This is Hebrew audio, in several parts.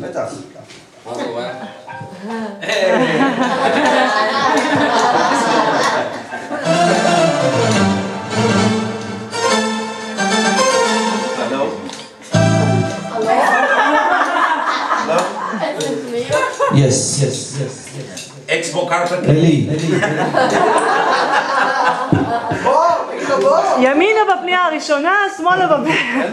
בטח. מה זה רואה? הלו? Yes. אקסבו קרפט. אלי. ימינה בפנייה הראשונה, שמאלה בפנייה.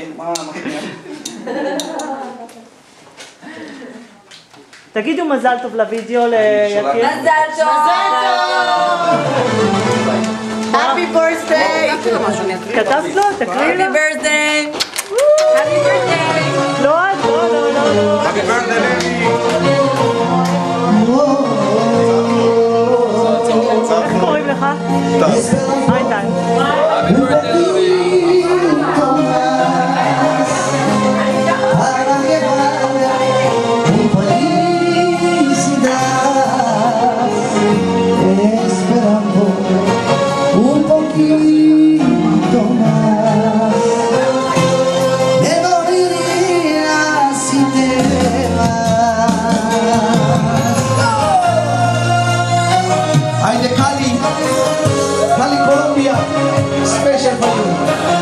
תגידו מזל טוב לוידאו ליקיר. מזל טוב! Happy birthday! כתבת לו? תקראי לו. Happy birthday! Happy birthday! לא, לא. Happy birthday! איך קוראים לך? איתן. Happy birthday, Louis. Special for you.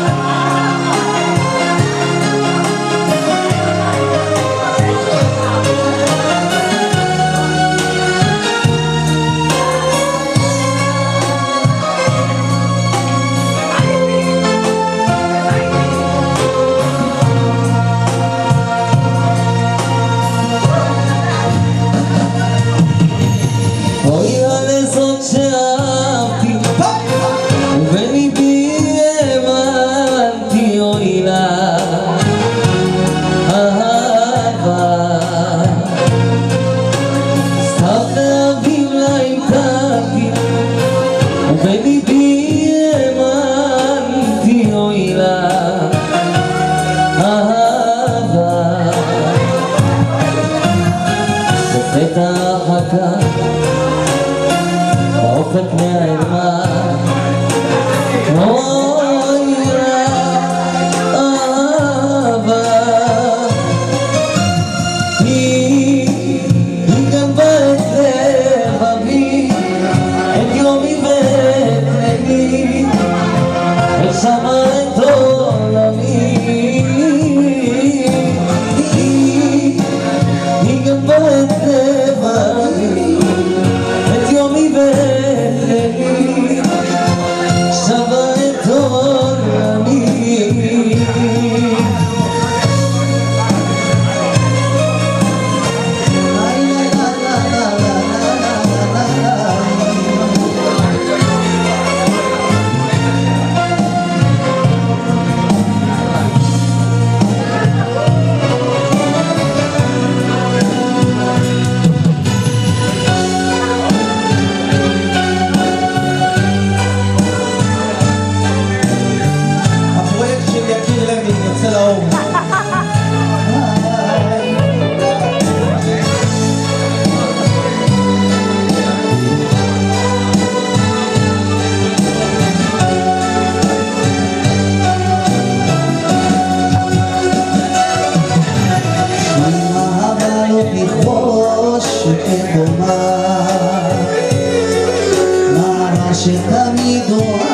שתמיד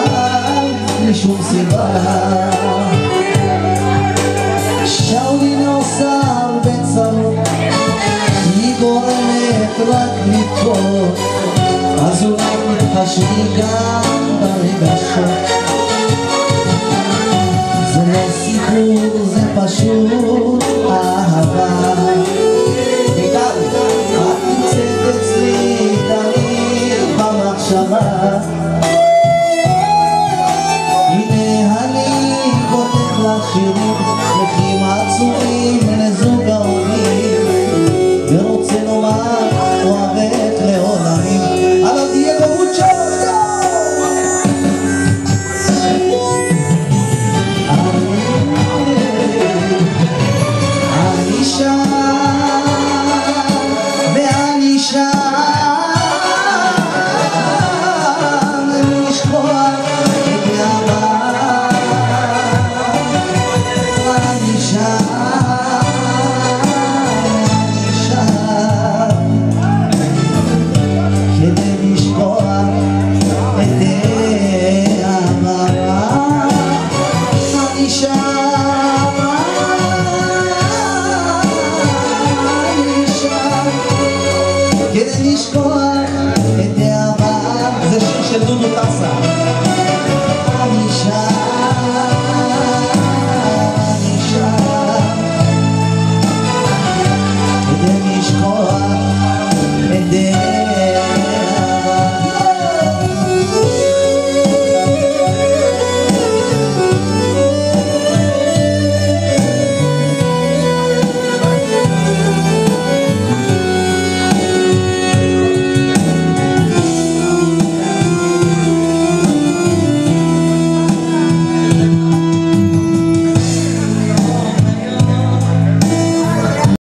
אוהב לשום סיבה שאולי נוסר בצרות היא גורמת רק לטעות אז אולי מתחשבי גם ברגשות זה לא סיפור זה פשוט אהבה את נמצאת אצלי תמיד במחשבה שירים לחיים עצומים לזוג ההורים ורוצה לומר אוהבת לעולמים אבל תהיה ברות שלו לשכוח